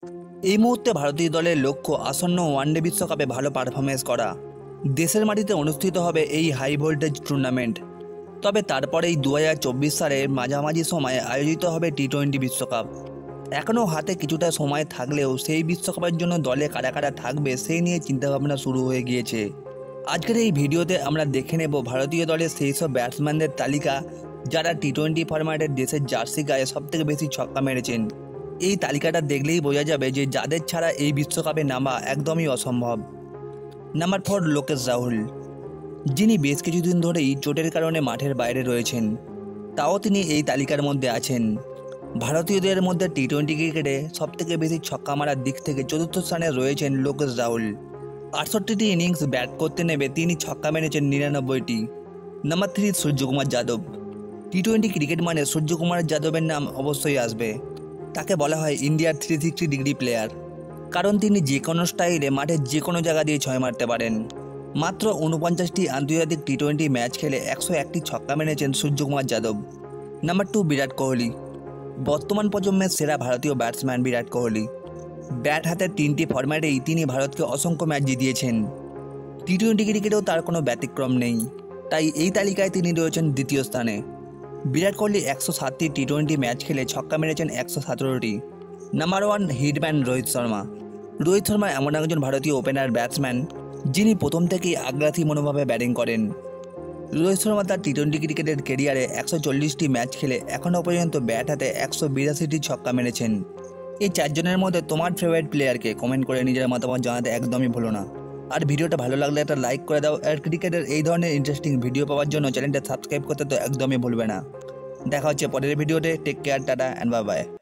এই মুহূর্তে ভারতীয় দলের লক্ষ্য আসন্ন ওয়ানডে বিশ্বকাপে ভালো পারফরমেন্স করা। দেশের মাটিতে অনুষ্ঠিত হবে এই হাই ভোল্টেজ টুর্নামেন্ট। তবে তারপরেই 2024 সালের মাঝামাঝি সময়ে আয়োজিত হবে টি-20 বিশ্বকাপ। এখনও হাতে কিছুটা সময় থাকলেও সেই বিশ্বকাপের জন্য দলে কারা কারা থাকবে সেই নিয়ে চিন্তাভাবনা শুরু হয়ে গিয়েছে। আজকের এই ভিডিওতে আমরা দেখে নেব ভারতীয় দলের সেই সব ব্যাটসম্যানদের তালিকা যারা টি-20 ফরম্যাটের দেশের জার্সি গায়ে সবথেকে বেশি ছক্কা মেরেছেন। এই তালিকাটা দেখলেই বোঝা যাবে যে যাদের ছাড়া এই বিশ্বকাপে নামা একদমই অসম্ভব। নাম্বার 4, লোকেশ রাহুল, যিনি বেশ কিছুদিন ধরেই চোটের কারণে মাঠের বাইরে রয়েছেন, তাও তিনি এই তালিকার মধ্যে আছেন। ভারতীয়দের মধ্যে টি-20 ক্রিকেটে সবথেকে বেশি ছক্কা মারার দিক থেকে চতুর্থ স্থানে রয়েছেন লোকেশ রাহুল। 68টি ইনিংস ব্যাট করতে নেমে তিনি ছক্কা মেরেছেন 99টি। নাম্বার 3, সূর্যকুমার যাদব। টি-20 ক্রিকেট মানে সূর্যকুমার যাদবের নাম অবশ্যই আসবে। তাকে বলা হয় ইন্ডিয়ার 360 ডিগ্রি প্লেয়ার, কারণ তিনি যে কোনো স্টাইলে মাঠের যে কোনো জায়গা দিয়ে ছয় মারতে পারেন। মাত্র 49টি আন্তর্জাতিক টি-20 ম্যাচ খেলে 101টি ছক্কা মেরেছেন সূর্যকুমার যাদব। নাম্বার 2, বিরাট কোহলি। বর্তমান প্রজন্মের সেরা ভারতীয় ব্যাটসম্যান বিরাট কোহলি। ব্যাট হাতের 3টি ফরম্যাটেই তিনি ভারতকে অসংখ্য ম্যাচ জিতিয়েছেন। টি-20 ক্রিকেটেও তার কোনো ব্যতিক্রম নেই, তাই এই তালিকায় তিনি রয়েছেন দ্বিতীয় স্থানে। বিরাট কোহলি 107টি টি-20 ম্যাচ খেলে ছক্কা মেরেছেন 117টি। Number 1, hitman Rohit Sharma. রোহিত শর্মা এমন একজন ভারতীয় ওপেনার ব্যাটসম্যান যিনি প্রথম থেকেই আগ্রাসী মনোভাবে ব্যাটিং করেন। রোহিত শর্মা তার টি-20 ক্রিকেটের ক্যারিয়ারে 140টি ম্যাচ খেলে এখনও পর্যন্ত ব্যাট হাতে 182টি ছক্কা মেরেছেন। এই 4 জনের মধ্যে তোমার ফেভারিট প্লেয়ারকে কমেন্ট করে নিজের মতামত জানাতে একদমই ভুলো না। আর ভিডিওটা ভালো লাগলে একটা লাইক করে দাও। আর ক্রিকেটের এই ধরনের ইন্টারেস্টিং ভিডিও পাওয়ার জন্য চ্যানেলটা সাবস্ক্রাইব করতে তো একদমই ভুলবে না। দেখা হচ্ছে পরের ভিডিওতে। Take care, tata and bye by.